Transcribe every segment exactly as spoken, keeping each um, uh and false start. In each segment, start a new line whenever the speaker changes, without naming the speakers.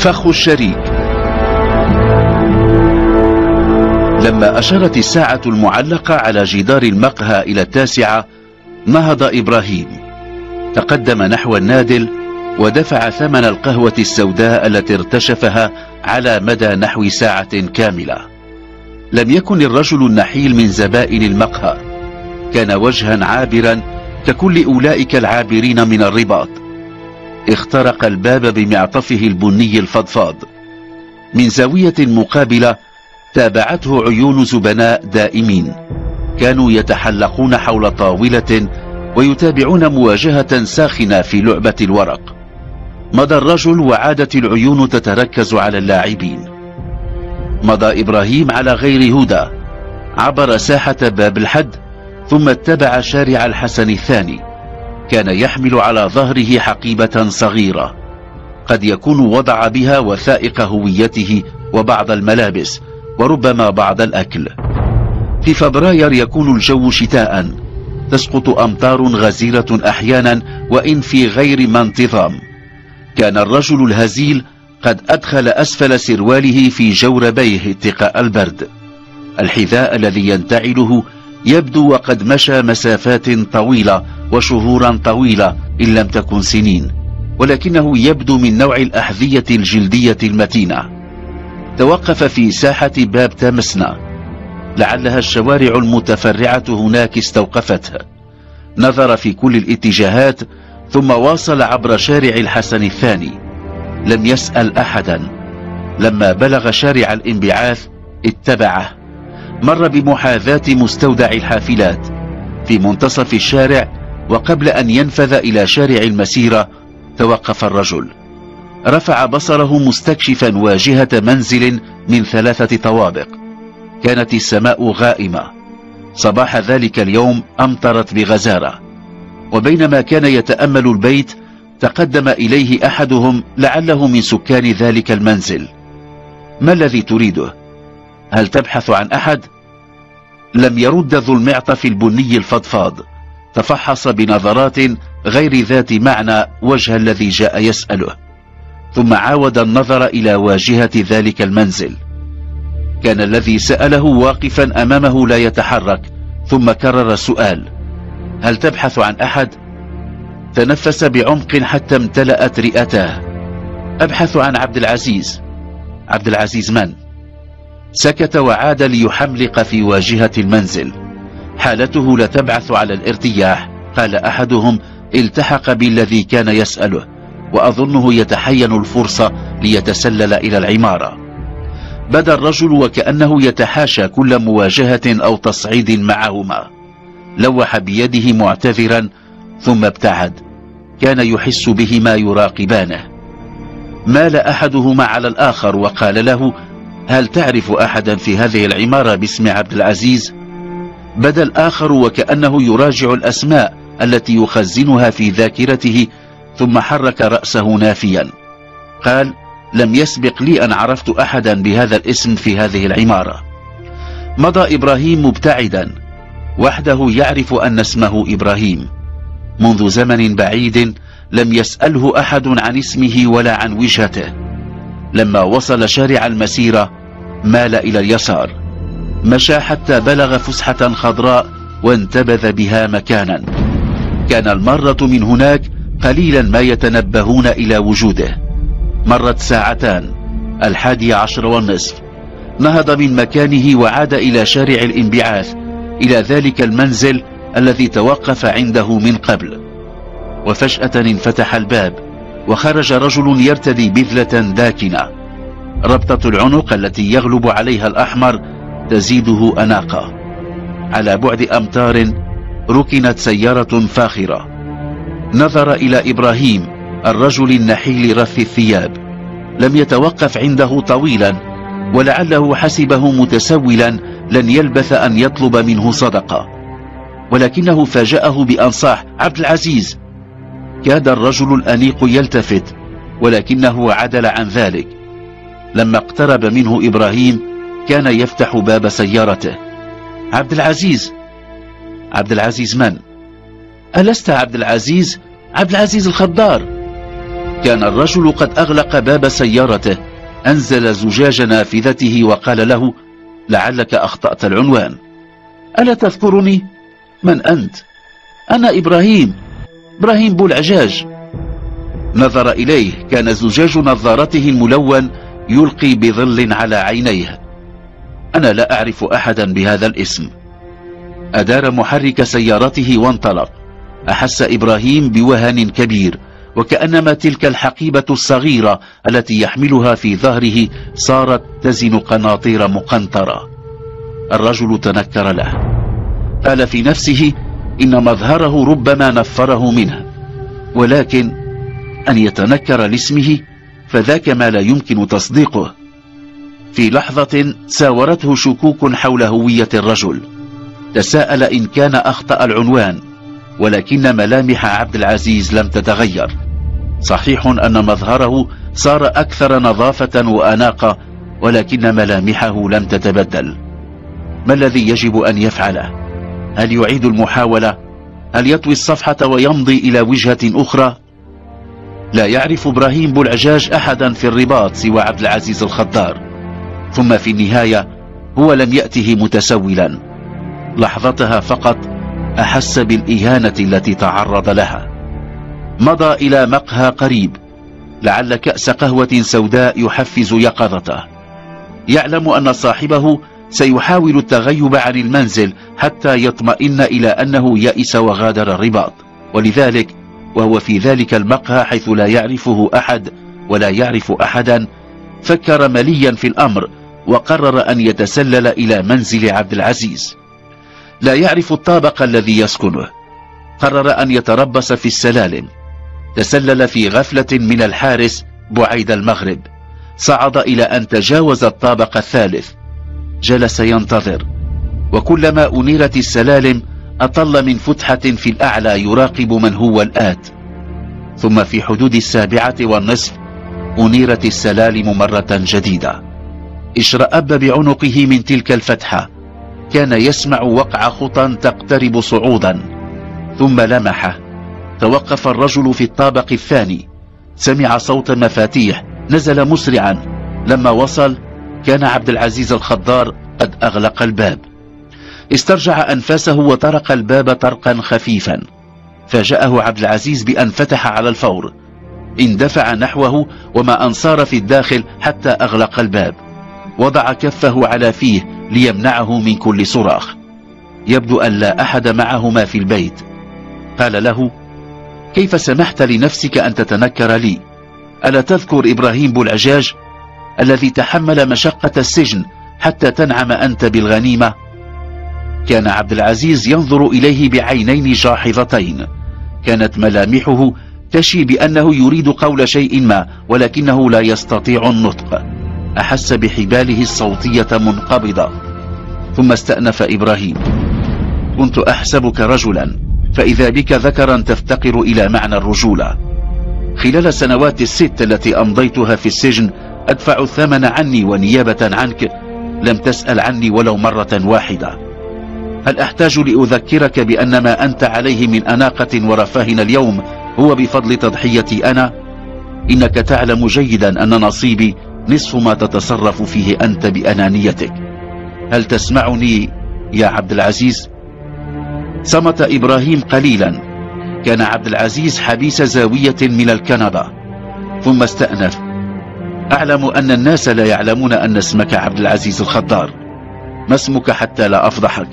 فخ الشريك. لما أشارت الساعة المعلقة على جدار المقهى إلى التاسعة، نهض إبراهيم، تقدم نحو النادل ودفع ثمن القهوة السوداء التي ارتشفها على مدى نحو ساعة كاملة. لم يكن الرجل النحيل من زبائن المقهى، كان وجها عابرا ككل أولئك العابرين من الرباط. اخترق الباب بمعطفه البني الفضفاض. من زاوية مقابلة تابعته عيون زبناء دائمين، كانوا يتحلقون حول طاولة ويتابعون مواجهة ساخنة في لعبة الورق. مضى الرجل وعادت العيون تتركز على اللاعبين. مضى إبراهيم على غير هدى، عبر ساحة باب الحد ثم اتبع شارع الحسن الثاني. كان يحمل على ظهره حقيبة صغيرة، قد يكون وضع بها وثائق هويته وبعض الملابس وربما بعض الأكل. في فبراير يكون الجو شتاء، تسقط أمطار غزيرة أحيانا وإن في غير ما انتظام. كان الرجل الهزيل قد أدخل أسفل سرواله في جوربيه اتقاء البرد. الحذاء الذي ينتعله يبدو وقد مشى مسافات طويلة وشهورا طويلة إن لم تكن سنين، ولكنه يبدو من نوع الأحذية الجلدية المتينة. توقف في ساحة باب تامسنا، لعلها الشوارع المتفرعة هناك استوقفته. نظر في كل الاتجاهات ثم واصل عبر شارع الحسن الثاني. لم يسأل أحدا. لما بلغ شارع الانبعاث اتبعه. مر بمحاذاة مستودع الحافلات. في منتصف الشارع وقبل أن ينفذ إلى شارع المسيرة توقف الرجل. رفع بصره مستكشفا واجهة منزل من ثلاثة طوابق. كانت السماء غائمة. صباح ذلك اليوم أمطرت بغزارة. وبينما كان يتأمل البيت تقدم إليه أحدهم لعله من سكان ذلك المنزل. ما الذي تريده؟ هل تبحث عن أحد؟ لم يرد ذو المعطف البني الفضفاض. تفحص بنظرات غير ذات معنى وجه الذي جاء يسأله، ثم عاود النظر إلى واجهة ذلك المنزل. كان الذي سأله واقفا أمامه لا يتحرك، ثم كرر السؤال: هل تبحث عن أحد؟ تنفس بعمق حتى امتلأت رئتاه. أبحث عن عبد العزيز. عبد العزيز من؟ سكت وعاد ليحملق في واجهة المنزل. حالته لا تبعث على الارتياح. قال أحدهم: التحق بالذي كان يسأله، وأظنه يتحين الفرصة ليتسلل إلى العمارة. بدا الرجل وكأنه يتحاشى كل مواجهة أو تصعيد معهما. لوح بيده معتذرا ثم ابتعد. كان يحس بهما يراقبانه. مال أحدهما على الآخر وقال له: هل تعرف أحدا في هذه العمارة باسم عبد العزيز؟ بدا الآخر وكأنه يراجع الأسماء التي يخزنها في ذاكرته، ثم حرك رأسه نافيا. قال: لم يسبق لي أن عرفت أحدا بهذا الاسم في هذه العمارة. مضى إبراهيم مبتعدا، وحده يعرف أن اسمه إبراهيم. منذ زمن بعيد لم يسأله أحد عن اسمه ولا عن وجهته. لما وصل شارع المسيرة مال إلى اليسار. مشى حتى بلغ فسحة خضراء وانتبذ بها مكانا. كان المارة من هناك قليلا ما يتنبهون إلى وجوده. مرت ساعتان، الحادي عشر والنصف. نهض من مكانه وعاد إلى شارع الانبعاث، إلى ذلك المنزل الذي توقف عنده من قبل. وفجأة انفتح الباب وخرج رجل يرتدي بذلة داكنة. ربطة العنق التي يغلب عليها الأحمر تزيده أناقة. على بعد أمتار ركنت سيارة فاخرة. نظر إلى إبراهيم الرجل النحيل رث الثياب. لم يتوقف عنده طويلا، ولعله حسبه متسولا لن يلبث أن يطلب منه صدقة، ولكنه فاجأه بأن صاح: عبد العزيز. كاد الرجل الأنيق يلتفت، ولكنه عدل عن ذلك. لما اقترب منه إبراهيم كان يفتح باب سيارته. عبد العزيز. عبد العزيز من؟ ألست عبد العزيز؟ عبد العزيز الخضار. كان الرجل قد أغلق باب سيارته، أنزل زجاج نافذته وقال له: لعلك أخطأت العنوان. ألا تذكرني؟ من أنت؟ أنا إبراهيم، إبراهيم بولعجاج. نظر إليه، كان زجاج نظارته الملون يلقي بظل على عينيه. أنا لا أعرف أحدا بهذا الاسم. أدار محرك سيارته وانطلق. أحس إبراهيم بوهن كبير، وكأنما تلك الحقيبة الصغيرة التي يحملها في ظهره صارت تزن قناطير مقنطرة. الرجل تنكر له، قال في نفسه إن مظهره ربما نفره منه، ولكن أن يتنكر لاسمه فذاك ما لا يمكن تصديقه. في لحظة ساورته شكوك حول هوية الرجل، تساءل إن كان أخطأ العنوان، ولكن ملامح عبد العزيز لم تتغير. صحيح أن مظهره صار أكثر نظافة وأناقة، ولكن ملامحه لم تتبدل. ما الذي يجب أن يفعله؟ هل يعيد المحاولة؟ هل يطوي الصفحة ويمضي إلى وجهة أخرى؟ لا يعرف إبراهيم بولعجاج أحدا في الرباط سوى عبد العزيز الخضار، ثم في النهاية هو لم يأته متسولا. لحظتها فقط أحس بالإهانة التي تعرض لها. مضى إلى مقهى قريب، لعل كأس قهوة سوداء يحفز يقظته. يعلم أن صاحبه سيحاول التغيب عن المنزل حتى يطمئن إلى أنه يئس وغادر الرباط، ولذلك وهو في ذلك المقهى حيث لا يعرفه أحد ولا يعرف أحدا، فكر مليا في الأمر وقرر أن يتسلل إلى منزل عبد العزيز. لا يعرف الطابق الذي يسكنه، قرر أن يتربص في السلالم. تسلل في غفلة من الحارس بعيد المغرب، صعد إلى أن تجاوز الطابق الثالث. جلس ينتظر، وكلما أنيرت السلالم أطل من فتحة في الأعلى يراقب من هو الآت. ثم في حدود السابعة والنصف أنيرت السلالم مرة جديدة. اشرأب بعنقه من تلك الفتحة، كان يسمع وقع خطى تقترب صعودا. ثم لمحه، توقف الرجل في الطابق الثاني، سمع صوت مفاتيح، نزل مسرعا. لما وصل كان عبد العزيز الخضار قد أغلق الباب. استرجع أنفاسه وطرق الباب طرقا خفيفا. فاجأه عبد العزيز بأن فتح على الفور، اندفع نحوه وما أن صار في الداخل حتى أغلق الباب. وضع كفه على فيه ليمنعه من كل صراخ. يبدو أن لا أحد معهما في البيت. قال له: كيف سمحت لنفسك أن تتنكر لي؟ ألا تذكر إبراهيم بولعجاج الذي تحمل مشقة السجن حتى تنعم أنت بالغنيمة؟ كان عبد العزيز ينظر إليه بعينين جاحظتين، كانت ملامحه تشي بأنه يريد قول شيء ما، ولكنه لا يستطيع النطق. أحس بحباله الصوتية منقبضة. ثم استأنف إبراهيم: كنت أحسبك رجلا، فإذا بك ذكرا تفتقر إلى معنى الرجولة. خلال السنوات الست التي أمضيتها في السجن أدفع الثمن عني ونيابة عنك، لم تسأل عني ولو مرة واحدة. هل أحتاج لأذكرك بأن ما أنت عليه من أناقة ورفاه اليوم هو بفضل تضحيتي أنا؟ إنك تعلم جيدا أن نصيبي نصف ما تتصرف فيه أنت بأنانيتك. هل تسمعني يا عبد العزيز؟ صمت إبراهيم قليلا. كان عبد العزيز حبيس زاوية من الكنبة، ثم استأنف: أعلم أن الناس لا يعلمون أن اسمك عبد العزيز الخضار. ما اسمك حتى لا أفضحك؟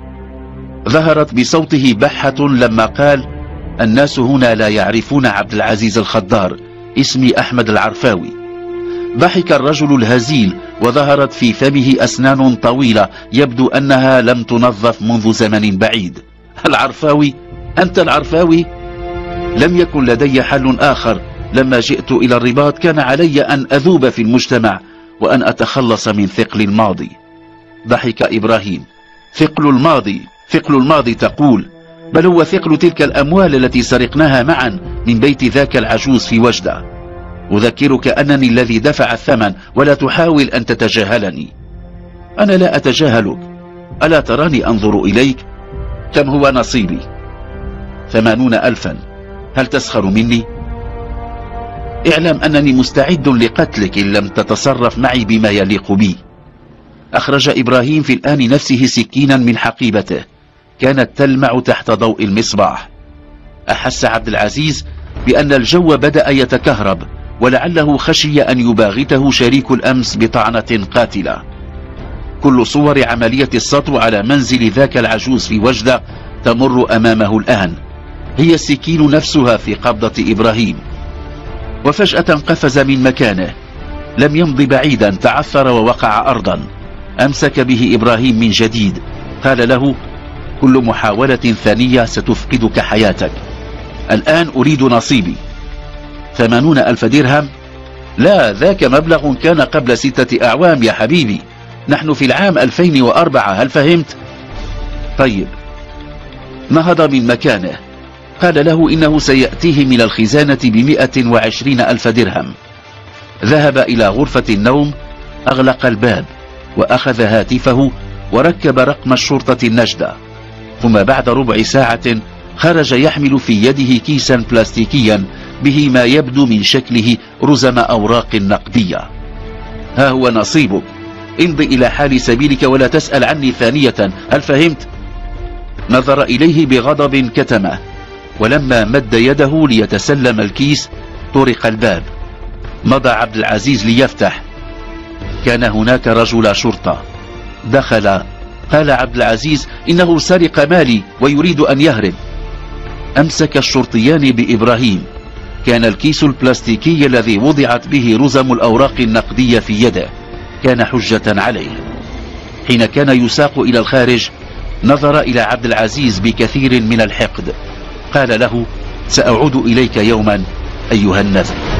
ظهرت بصوته بحة لما قال: الناس هنا لا يعرفون عبد العزيز الخضار، اسمي أحمد العرفاوي. ضحك الرجل الهزيل، وظهرت في فمه أسنان طويلة يبدو أنها لم تنظف منذ زمن بعيد. العرفاوي؟ أنت العرفاوي؟ لم يكن لدي حل آخر. لما جئت إلى الرباط كان علي أن أذوب في المجتمع وأن أتخلص من ثقل الماضي. ضحك إبراهيم: ثقل الماضي؟ ثقل الماضي تقول؟ بل هو ثقل تلك الأموال التي سرقناها معا من بيت ذاك العجوز في وجدة. أذكرك أنني الذي دفع الثمن، ولا تحاول أن تتجاهلني. أنا لا أتجاهلك، ألا تراني أنظر إليك؟ كم هو نصيبي؟ ثمانون ألفا. هل تسخر مني؟ اعلم أنني مستعد لقتلك إن لم تتصرف معي بما يليق بي. أخرج إبراهيم في الآن نفسه سكينا من حقيبته كانت تلمع تحت ضوء المصباح. أحس عبد العزيز بأن الجو بدأ يتكهرب، ولعله خشي أن يباغته شريك الأمس بطعنة قاتلة. كل صور عملية السطو على منزل ذاك العجوز في وجدة تمر أمامه الآن، هي السكين نفسها في قبضة إبراهيم. وفجأة قفز من مكانه، لم يمض بعيدا تعثر ووقع أرضا. أمسك به إبراهيم من جديد، قال له: كل محاولة ثانية ستفقدك حياتك، الآن أريد نصيبي. ثمانون ألف درهم؟ لا، ذاك مبلغ كان قبل ستة أعوام يا حبيبي، نحن في العام ألفين وأربعة، هل فهمت؟ طيب. نهض من مكانه، قال له إنه سيأتيه من الخزانة بمئة وعشرين ألف درهم. ذهب إلى غرفة النوم، أغلق الباب وأخذ هاتفه وركب رقم الشرطة النجدة. ثم بعد ربع ساعة خرج يحمل في يده كيسا بلاستيكيا به ما يبدو من شكله رزم أوراق نقدية. ها هو نصيبك، امضي إلى حال سبيلك ولا تسأل عني ثانية، هل فهمت؟ نظر إليه بغضب كتمه، ولما مد يده ليتسلم الكيس طرق الباب. مضى عبد العزيز ليفتح، كان هناك رجل شرطة. دخل، قال عبد العزيز: إنه سرق مالي ويريد أن يهرب. أمسك الشرطيان بإبراهيم، كان الكيس البلاستيكي الذي وضعت به رزم الأوراق النقدية في يده كان حجة عليه. حين كان يساق إلى الخارج نظر إلى عبد العزيز بكثير من الحقد، قال له: سأعود إليك يوما أيها النذر.